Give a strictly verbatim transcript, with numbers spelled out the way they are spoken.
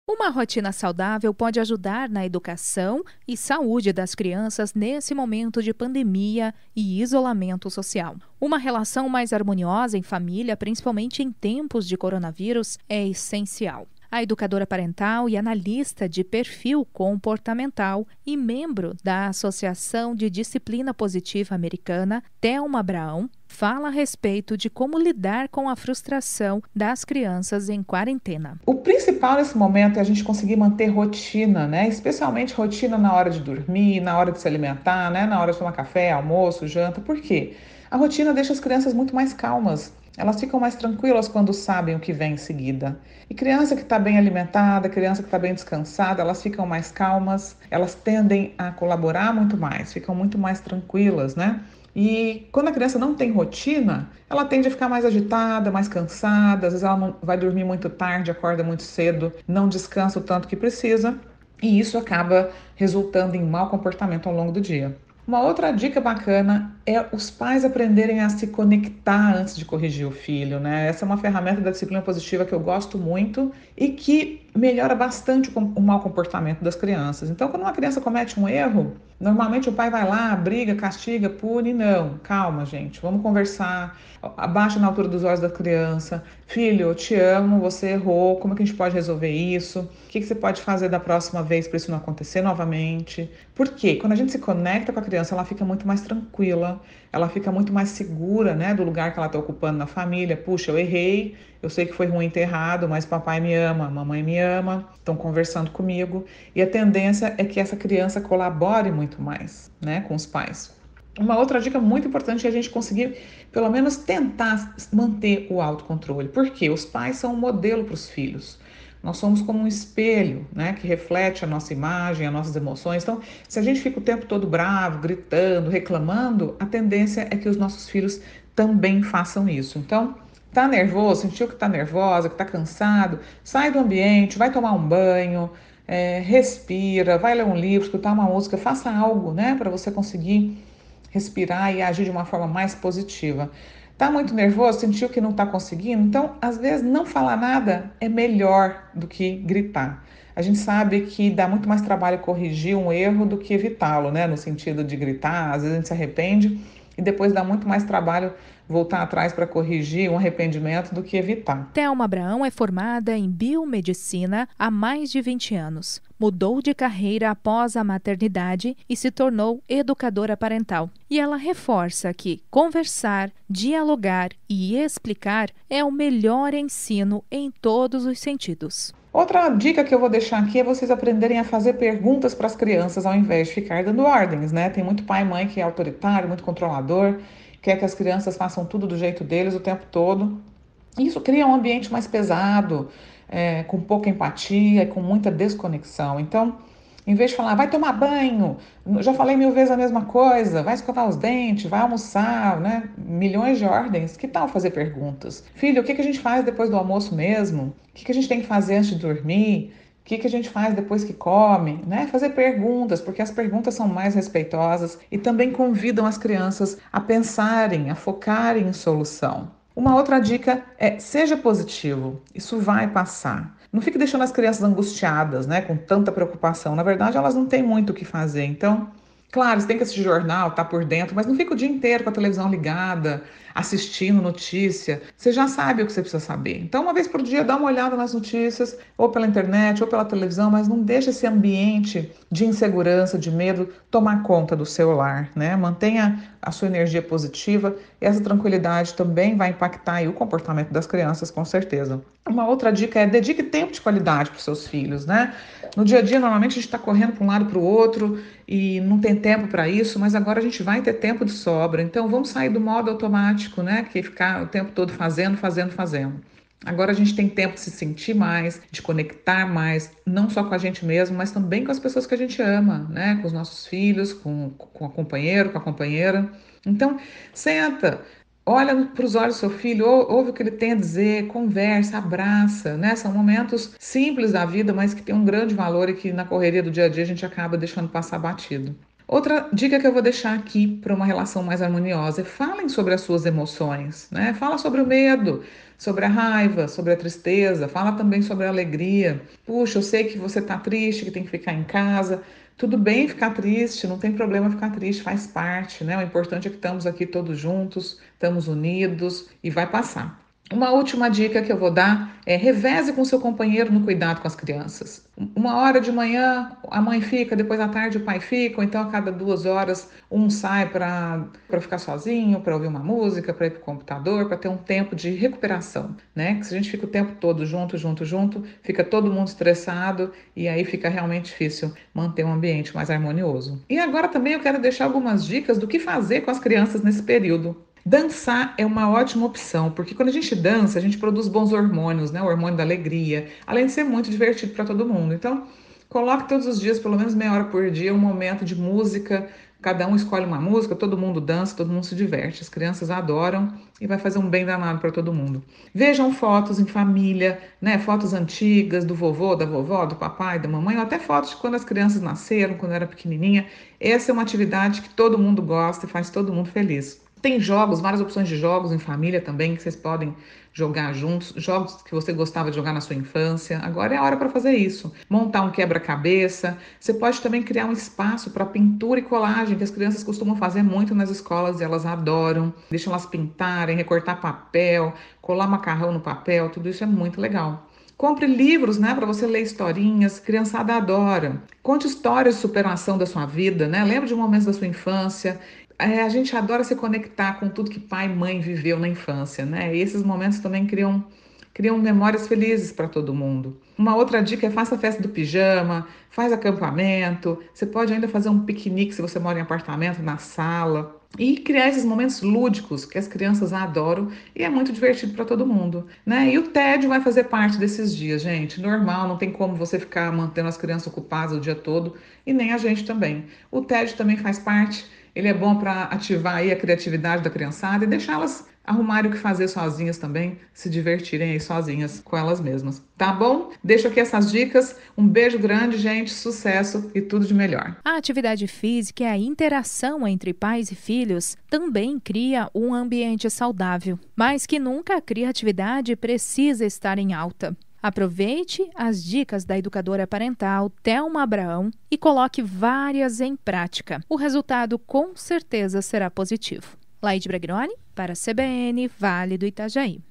Uma rotina saudável pode ajudar na educação e saúde das crianças nesse momento de pandemia e isolamento social. Uma relação mais harmoniosa em família, principalmente em tempos de coronavírus, é essencial. A educadora parental e analista de perfil comportamental e membro da Associação de Disciplina Positiva Americana, Thelma Abraão, fala a respeito de como lidar com a frustração das crianças em quarentena. O principal nesse momento é a gente conseguir manter rotina, né? Especialmente rotina na hora de dormir, na hora de se alimentar, né? Na hora de tomar café, almoço, janta. Por quê? A rotina deixa as crianças muito mais calmas. Elas ficam mais tranquilas quando sabem o que vem em seguida. E criança que está bem alimentada, criança que está bem descansada, elas ficam mais calmas, elas tendem a colaborar muito mais, ficam muito mais tranquilas, né? E quando a criança não tem rotina, ela tende a ficar mais agitada, mais cansada, às vezes ela não vai dormir muito tarde, acorda muito cedo, não descansa o tanto que precisa, e isso acaba resultando em mau comportamento ao longo do dia. Uma outra dica bacana é os pais aprenderem a se conectar antes de corrigir o filho, né? Essa é uma ferramenta da disciplina positiva que eu gosto muito e que melhora bastante o mau comportamento das crianças. Então, quando uma criança comete um erro, normalmente o pai vai lá, briga, castiga, pune. Não, calma, gente, vamos conversar, abaixa na altura dos olhos da criança. Filho, eu te amo, você errou, como é que a gente pode resolver isso? O que você pode fazer da próxima vez para isso não acontecer novamente? Por quê? Quando a gente se conecta com a criança, ela fica muito mais tranquila, ela fica muito mais segura, né, do lugar que ela está ocupando na família. Puxa, eu errei, eu sei que foi ruim ter errado, mas papai me ama, mamãe me ama, estão conversando comigo. E a tendência é que essa criança colabore muito mais, né, com os pais. Uma outra dica muito importante é a gente conseguir, pelo menos, tentar manter o autocontrole. Porque os pais são um modelo para os filhos. Nós somos como um espelho, né, que reflete a nossa imagem, as nossas emoções. Então, se a gente fica o tempo todo bravo, gritando, reclamando, a tendência é que os nossos filhos também façam isso. Então, tá nervoso, sentiu que tá nervosa, que tá cansado, sai do ambiente, vai tomar um banho, é, respira, vai ler um livro, escutar uma música, faça algo, né, para você conseguir respirar e agir de uma forma mais positiva. Tá muito nervoso, sentiu que não tá conseguindo? Então, às vezes, não falar nada é melhor do que gritar. A gente sabe que dá muito mais trabalho corrigir um erro do que evitá-lo, né? No sentido de gritar, às vezes a gente se arrepende e depois dá muito mais trabalho voltar atrás para corrigir um arrependimento do que evitar. Thelma Abraão é formada em biomedicina há mais de vinte anos. Mudou de carreira após a maternidade e se tornou educadora parental. E ela reforça que conversar, dialogar e explicar é o melhor ensino em todos os sentidos. Outra dica que eu vou deixar aqui é vocês aprenderem a fazer perguntas para as crianças ao invés de ficar dando ordens, né? Tem muito pai e mãe que é autoritário, muito controlador, quer que as crianças façam tudo do jeito deles o tempo todo. Isso cria um ambiente mais pesado, é, com pouca empatia e com muita desconexão. Então, em vez de falar, vai tomar banho, já falei mil vezes a mesma coisa, vai escovar os dentes, vai almoçar, né? Milhões de ordens. Que tal fazer perguntas? Filho, o que a gente faz depois do almoço mesmo? O que a gente tem que fazer antes de dormir? O que, que a gente faz depois que come? Né? Fazer perguntas, porque as perguntas são mais respeitosas e também convidam as crianças a pensarem, a focarem em solução. Uma outra dica é seja positivo, isso vai passar. Não fique deixando as crianças angustiadas, né, com tanta preocupação. Na verdade, elas não têm muito o que fazer. Então, claro, você tem que assistir jornal, tá por dentro, mas não fica o dia inteiro com a televisão ligada, assistindo notícia. Você já sabe o que você precisa saber. Então, uma vez por dia, dá uma olhada nas notícias, ou pela internet, ou pela televisão, mas não deixe esse ambiente de insegurança, de medo, tomar conta do seu lar, né? Mantenha a sua energia positiva e essa tranquilidade também vai impactar aí o comportamento das crianças, com certeza. Uma outra dica é dedique tempo de qualidade para os seus filhos, né? No dia a dia, normalmente a gente está correndo para um lado para o outro e não tem tempo para isso, mas agora a gente vai ter tempo de sobra. Então vamos sair do modo automático, né? Que é ficar o tempo todo fazendo, fazendo, fazendo. Agora a gente tem tempo de se sentir mais, de conectar mais, não só com a gente mesmo, mas também com as pessoas que a gente ama, né? Com os nossos filhos, com, com o companheiro, com a companheira. Então, senta, olha para os olhos do seu filho, ouve o que ele tem a dizer, conversa, abraça, né? São momentos simples da vida, mas que têm um grande valor e que na correria do dia a dia a gente acaba deixando passar batido. Outra dica que eu vou deixar aqui para uma relação mais harmoniosa é falem sobre as suas emoções, né? Fala sobre o medo, sobre a raiva, sobre a tristeza, fala também sobre a alegria. Puxa, eu sei que você está triste, que tem que ficar em casa. Tudo bem ficar triste, não tem problema ficar triste, faz parte, né? O importante é que estamos aqui todos juntos, estamos unidos e vai passar. Uma última dica que eu vou dar é reveze com seu companheiro no cuidado com as crianças. Uma hora de manhã a mãe fica, depois à tarde o pai fica, ou então a cada duas horas um sai para ficar sozinho, para ouvir uma música, para ir para o computador, para ter um tempo de recuperação, né? Que se a gente fica o tempo todo junto, junto, junto, fica todo mundo estressado e aí fica realmente difícil manter um ambiente mais harmonioso. E agora também eu quero deixar algumas dicas do que fazer com as crianças nesse período. Dançar é uma ótima opção, porque quando a gente dança, a gente produz bons hormônios, né? O hormônio da alegria, além de ser muito divertido para todo mundo. Então, coloque todos os dias, pelo menos meia hora por dia, um momento de música. Cada um escolhe uma música, todo mundo dança, todo mundo se diverte. As crianças adoram e vai fazer um bem danado para todo mundo. Vejam fotos em família, né? Fotos antigas do vovô, da vovó, do papai, da mamãe, ou até fotos de quando as crianças nasceram, quando era pequenininha. Essa é uma atividade que todo mundo gosta e faz todo mundo feliz. Tem jogos, várias opções de jogos em família também que vocês podem jogar juntos, jogos que você gostava de jogar na sua infância. Agora é a hora para fazer isso. Montar um quebra-cabeça. Você pode também criar um espaço para pintura e colagem, que as crianças costumam fazer muito nas escolas e elas adoram. Deixam elas pintarem, recortar papel, colar macarrão no papel, tudo isso é muito legal. Compre livros, né, para você ler historinhas, criançada adora. Conte histórias de superação da sua vida, né? Lembre de momentos da sua infância. É, a gente adora se conectar com tudo que pai e mãe viveu na infância, né? E esses momentos também criam, criam memórias felizes para todo mundo. Uma outra dica é faça a festa do pijama, faz acampamento. Você pode ainda fazer um piquenique se você mora em apartamento, na sala. E criar esses momentos lúdicos que as crianças adoram e é muito divertido para todo mundo, né? E o tédio vai fazer parte desses dias, gente. Normal, não tem como você ficar mantendo as crianças ocupadas o dia todo e nem a gente também. O tédio também faz parte. Ele é bom para ativar aí a criatividade da criançada e deixá-las arrumarem o que fazer sozinhas também, se divertirem aí sozinhas com elas mesmas. Tá bom? Deixo aqui essas dicas. Um beijo grande, gente, sucesso e tudo de melhor. A atividade física e a interação entre pais e filhos também cria um ambiente saudável. Mais que nunca, a criatividade precisa estar em alta. Aproveite as dicas da educadora parental Thelma Abraão e coloque várias em prática. O resultado com certeza será positivo. Laide Bragnoli, para a C B N, Vale do Itajaí.